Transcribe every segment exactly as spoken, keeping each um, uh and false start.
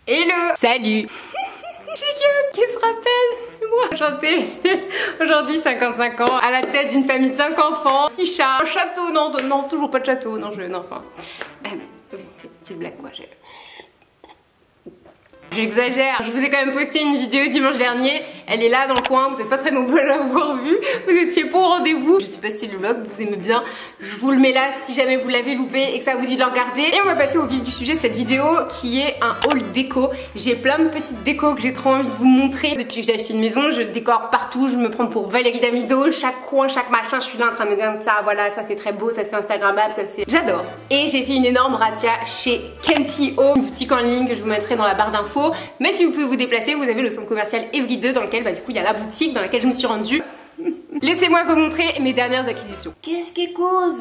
Hello. Salut. Qui se rappelle moi, enchantée. Aujourd'hui cinquante-cinq ans, à la tête d'une famille de cinq enfants, six chats, un château, non, non, toujours pas de château, non, je, non, enfin, euh, c'est une petite blague quoi, je... J'exagère, je vous ai quand même posté une vidéo dimanche dernier, elle est là dans le coin, vous n'êtes pas très nombreux à l'avoir vue, vous étiez pas au rendez-vous. Je sais pas si le vlog vous aimez bien, je vous le mets là si jamais vous l'avez loupé et que ça vous dit de le regarder. Et on va passer au vif du sujet de cette vidéo qui est un haul déco. J'ai plein de petites décos que j'ai trop envie de vous montrer. Depuis que j'ai acheté une maison, je décore partout, je me prends pour Valérie Damido, chaque coin, chaque machin, je suis là en train de me dire ça, voilà, ça c'est très beau, ça c'est instagrammable, ça c'est... J'adore. Et j'ai fait une énorme razzia chez Kenty Home, une boutique en ligne que je vous mettrai dans la barre d'infos. Mais si vous pouvez vous déplacer, vous avez le centre commercial Evry deux dans lequel bah, du coup il y a la boutique dans laquelle je me suis rendue. Laissez-moi vous montrer mes dernières acquisitions. Qu'est-ce qui cause?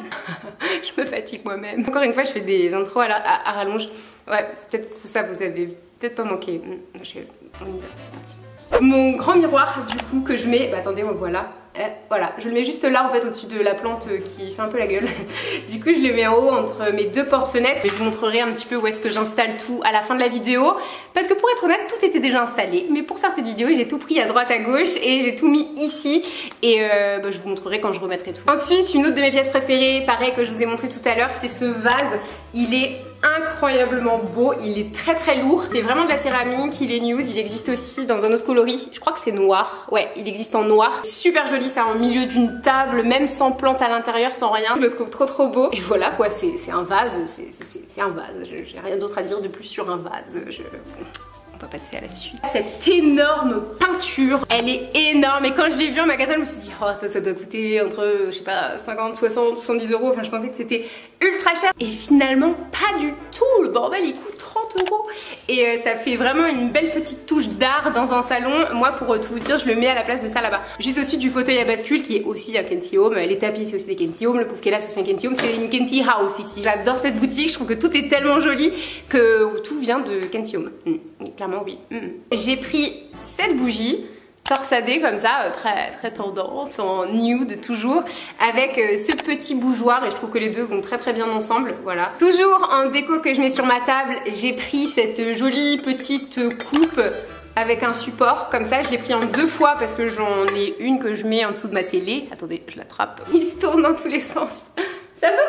Je me fatigue moi-même. Encore une fois, je fais des intros à, la, à, à rallonge. Ouais, c'est peut-être ça, vous avez peut-être pas manqué. Je... On y va, c'est parti. Mon grand miroir du coup que je mets, bah attendez, on le voit là. Euh, voilà, je le mets juste là en fait au-dessus de la plante qui fait un peu la gueule. Du coup je le mets en haut entre mes deux portes-fenêtres. Je vous montrerai un petit peu où est-ce que j'installe tout à la fin de la vidéo. Parce que pour être honnête, tout était déjà installé. Mais pour faire cette vidéo, j'ai tout pris à droite à gauche et j'ai tout mis ici. Et euh, bah, je vous montrerai quand je remettrai tout. Ensuite, une autre de mes pièces préférées, pareil que je vous ai montré tout à l'heure, c'est ce vase. Il est incroyablement beau, il est très très lourd. C'est vraiment de la céramique, il est nude, il existe aussi dans un autre coloris. Je crois que c'est noir. Ouais, il existe en noir. Super joli, ça en milieu d'une table, même sans plante à l'intérieur, sans rien. Je le trouve trop trop beau. Et voilà quoi, c'est un vase, c'est un vase. J'ai rien d'autre à dire de plus sur un vase. Je... On va passer à la suite. Cette énorme peinture, elle est énorme et quand je l'ai vue en magasin, je me suis dit oh ça ça doit coûter entre je sais pas cinquante, soixante, soixante-dix euros. Enfin je pensais que c'était ultra cher et finalement pas du tout. Le bordel il coûte trente euros et euh, ça fait vraiment une belle petite touche d'art dans un salon. Moi pour tout vous dire, je le mets à la place de ça là-bas. Juste au-dessus du fauteuil à bascule qui est aussi à Kenty Home. Les tapis c'est aussi des Kenty Home, le pouf qui est là c'est aussi un Kenty Home. C'est une Kenty House ici. J'adore cette boutique, je trouve que tout est tellement joli que tout vient de Kenty Home. Mmh. Clairement oui. Mmh. J'ai pris cette bougie torsadée comme ça, très très tendance, en nude toujours, avec euh, ce petit bougeoir et je trouve que les deux vont très très bien ensemble, voilà. Toujours en déco que je mets sur ma table, j'ai pris cette jolie petite coupe avec un support comme ça, je l'ai pris en deux fois parce que j'en ai une que je mets en dessous de ma télé. Attendez, je l'attrape. Il se tourne dans tous les sens. Ça va mon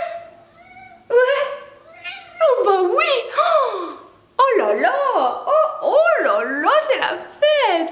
cœur? Ouais. Oh bah oui. Oh, oh là là. Oh, oh là là, c'est la fête.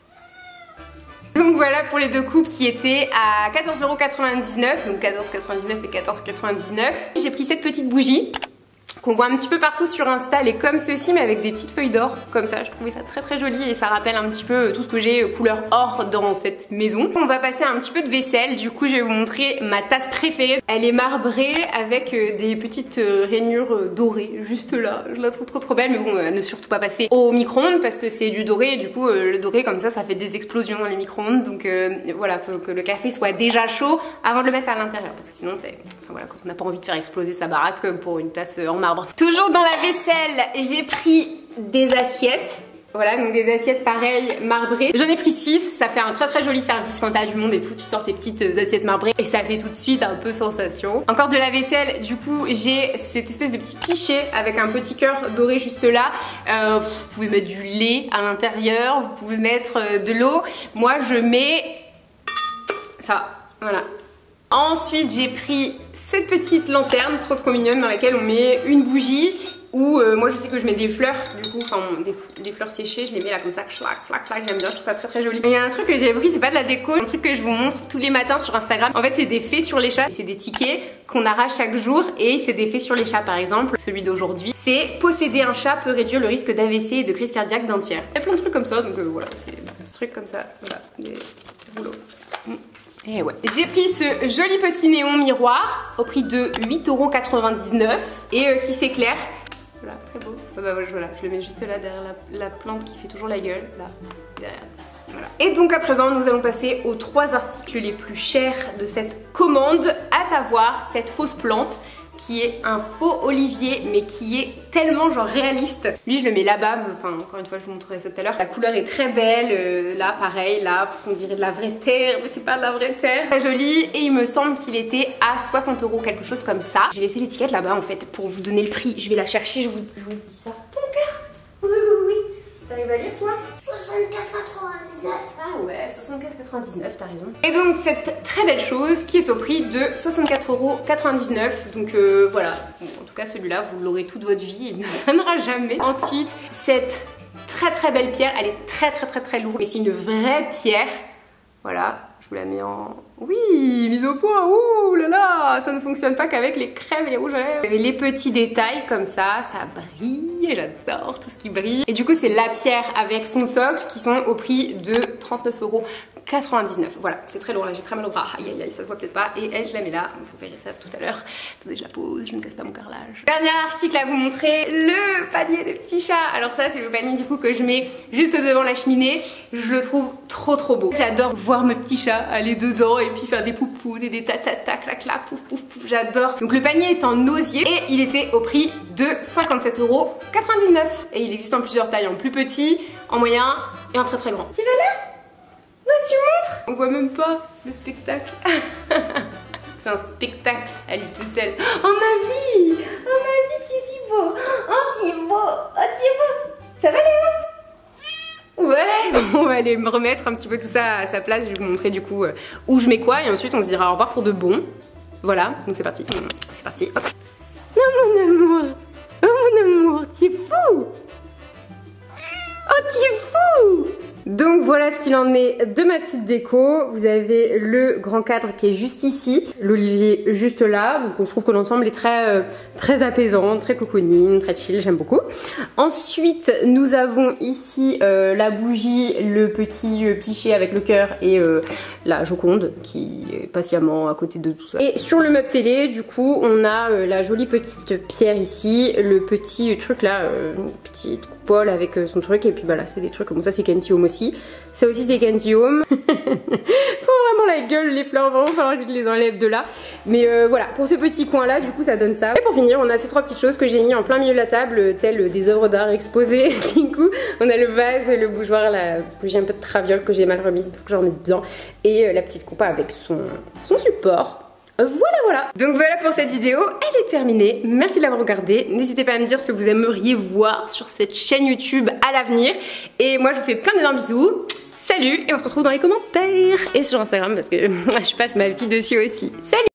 Donc voilà pour les deux coupes qui étaient à quatorze euros quatre-vingt-dix-neuf, donc quatorze euros quatre-vingt-dix-neuf et quatorze euros quatre-vingt-dix-neuf. J'ai pris cette petite bougie qu'on voit un petit peu partout sur Insta, elle est comme ceci mais avec des petites feuilles d'or comme ça. Je trouvais ça très très joli et ça rappelle un petit peu tout ce que j'ai couleur or dans cette maison. On va passer à un petit peu de vaisselle. Du coup je vais vous montrer ma tasse préférée. Elle est marbrée avec des petites rainures dorées juste là. Je la trouve trop trop belle mais bon, ne surtout pas passer au micro-ondes parce que c'est du doré et du coup le doré comme ça ça fait des explosions dans les micro-ondes. Donc euh, voilà, faut que le café soit déjà chaud avant de le mettre à l'intérieur parce que sinon c'est... Enfin, voilà, quand on n'a pas envie de faire exploser sa baraque pour une tasse en marbre. Toujours dans la vaisselle, j'ai pris des assiettes. Voilà, donc des assiettes pareilles marbrées. J'en ai pris six, ça fait un très très joli service quand t'as du monde et tout. Tu sors tes petites assiettes marbrées et ça fait tout de suite un peu sensation. Encore de la vaisselle, du coup j'ai cette espèce de petit pichet avec un petit cœur doré juste là. Euh, vous pouvez mettre du lait à l'intérieur, vous pouvez mettre de l'eau. Moi je mets ça, voilà. Ensuite j'ai pris cette petite lanterne trop trop mignonne dans laquelle on met une bougie ou euh, moi je sais que je mets des fleurs du coup, enfin des, des fleurs séchées, je les mets là comme ça, clac clac clac, j'aime bien, je trouve ça très très joli. Et il y a un truc que j'ai pris, c'est pas de la déco, un truc que je vous montre tous les matins sur Instagram. En fait c'est des faits sur les chats, c'est des tickets qu'on arrache chaque jour et c'est des faits sur les chats. Par exemple celui d'aujourd'hui, c'est posséder un chat peut réduire le risque d'A V C et de crise cardiaque d'un tiers. Il y a plein de trucs comme ça donc euh, voilà, c'est un truc comme ça, voilà, des rouleaux. Mm. Et ouais. J'ai pris ce joli petit néon miroir au prix de huit euros quatre-vingt-dix-neuf et euh, qui s'éclaire. Voilà, très beau. Ah bah voilà, je le mets juste là derrière la, la plante qui fait toujours la gueule, là, derrière. Voilà. Et donc à présent, nous allons passer aux trois articles les plus chers de cette commande, à savoir cette fausse plante qui est un faux olivier mais qui est tellement genre réaliste. Lui je le mets là-bas, enfin encore une fois je vous montrerai ça tout à l'heure. La couleur est très belle, euh, là pareil, là on dirait de la vraie terre mais c'est pas de la vraie terre. Très joli et il me semble qu'il était à soixante euros, quelque chose comme ça. J'ai laissé l'étiquette là-bas en fait pour vous donner le prix, je vais la chercher, je vous, je vous dis ça. Ton cœur. Oui oui oui. T'arrives à lire toi? soixante-quatre quatre-vingt-dix-neuf. Ah ouais, soixante-quatre quatre-vingt-dix-neuf, t'as raison. Et donc cette très belle chose qui est au prix de soixante-quatre euros quatre-vingt-dix-neuf. Donc euh, voilà, bon, en tout cas celui-là vous l'aurez toute votre vie, il ne fanera jamais. Ensuite, cette très très belle pierre, elle est très très très très lourde, mais c'est une vraie pierre. Voilà, je vous la mets en... Oui, mise au point, ouh là là, ça ne fonctionne pas qu'avec les crèmes et les rouges à lèvres. Vous avez les petits détails comme ça, ça brille, j'adore tout ce qui brille. Et du coup c'est la pierre avec son socle qui sont au prix de trente-neuf euros quatre-vingt-dix-neuf. Voilà, c'est très lourd là, j'ai très mal au bras, aïe aïe aïe, ça se voit peut-être pas. Et elle, je la mets là, vous verrez ça tout à l'heure. Attendez, je la pose, je ne casse pas mon carrelage. Dernier article à vous montrer, le panier des petits chats. Alors ça c'est le panier du coup que je mets juste devant la cheminée. Je le trouve trop trop beau. J'adore voir mes petits chats aller dedans et puis faire des poupounes et des tatata, clac clac, pouf pouf pouf, j'adore. Donc le panier est en osier et il était au prix de cinquante-sept euros quatre-vingt-dix-neuf. Et il existe en plusieurs tailles, en plus petit, en moyen et en très très grand. Tu vas là? Ouais, tu montres? On voit même pas le spectacle. C'est un spectacle à lui tout seul. Oh ma vie! Oh ma vie, tu es si beau! Oh tu es beau! Oh tu es beau! Ça va Léo? Ouais, on va aller me remettre un petit peu tout ça à sa place. Je vais vous montrer du coup euh, où je mets quoi et ensuite on se dira au revoir pour de bon. Voilà, donc c'est parti. C'est parti. Hop. Non mon amour, oh mon amour, tu es fou. Oh tu es fou. Donc voilà ce qu'il en est de ma petite déco. Vous avez le grand cadre qui est juste ici, l'olivier juste là. Donc je trouve que l'ensemble est très euh, très apaisant, très cocooning, très chill, j'aime beaucoup. Ensuite nous avons ici euh, la bougie, le petit euh, cliché avec le cœur et euh, la Joconde qui est patiemment à côté de tout ça. Et sur le meuble télé du coup on a euh, la jolie petite pierre ici, le petit truc là, euh, une petite coupole avec euh, son truc et puis voilà, c'est des trucs comme ça, c'est Kenty Home aussi. Ça aussi c'est Kenty Home. Font vraiment la gueule les fleurs, vraiment falloir que je les enlève de là. Mais euh, voilà, pour ce petit coin là du coup ça donne ça. Et pour finir on a ces trois petites choses que j'ai mis en plein milieu de la table, telles des œuvres d'art exposées. Du coup on a le vase, le bougeoir, la bougie un peu de traviole que j'ai mal remise, il faut que j'en mette dedans. Et euh, la petite coupe avec son, son support. Voilà voilà. Donc voilà pour cette vidéo, elle est terminée. Merci de l'avoir regardée. N'hésitez pas à me dire ce que vous aimeriez voir sur cette chaîne YouTube à l'avenir. Et moi je vous fais plein d'énormes bisous. Salut et on se retrouve dans les commentaires et sur Instagram parce que je passe ma vie dessus aussi. Salut!